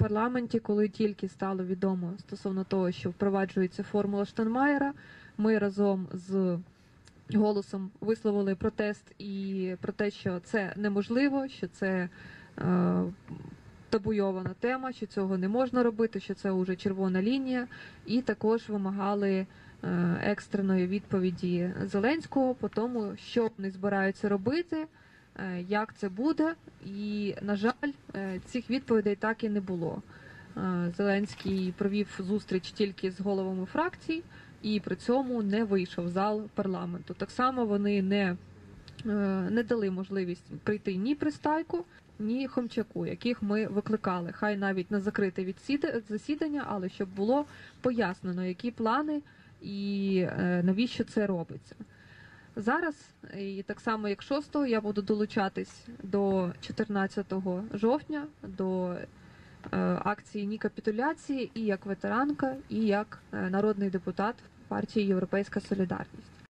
парламенті, коли тільки стало відомо стосовно того, що впроваджується формула Штайнмаєра, ми разом з «Голосом» висловили протест і про те, що це неможливо, що це табуйована тема, що цього не можна робити, що це вже червона лінія, і також вимагали екстреної відповіді Зеленського по тому, що вони збираються робити, як це буде, і, на жаль, цих відповідей так і не було. Зеленський провів зустріч тільки з головами фракцій і при цьому не вийшов в зал парламенту. Так само вони не дали можливість прийти ні Пристайку, ні Хомчаку, яких ми викликали. Хай навіть на закрите засідання, але щоб було пояснено, які плани і навіщо це робиться. Зараз, і так само як 6-го, я буду долучатись до 14 жовтня, до акції «Ні капітуляції» і як ветеранка, і як народний депутат партії «Європейська солідарність».